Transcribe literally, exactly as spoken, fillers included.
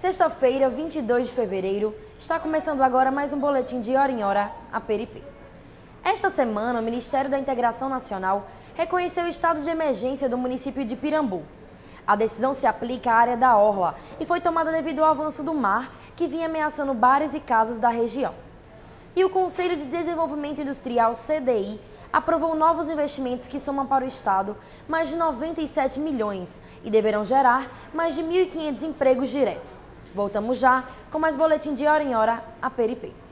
Sexta-feira, vinte e dois de fevereiro, está começando agora mais um boletim de hora em hora, A P R I P. Esta semana, o Ministério da Integração Nacional reconheceu o estado de emergência do município de Pirambu. A decisão se aplica à área da orla e foi tomada devido ao avanço do mar que vinha ameaçando bares e casas da região. E o Conselho de Desenvolvimento Industrial, C D I, aprovou novos investimentos que somam para o estado mais de noventa e sete milhões e deverão gerar mais de mil e quinhentos empregos diretos. Voltamos já com mais boletim de hora em hora, A P R I P.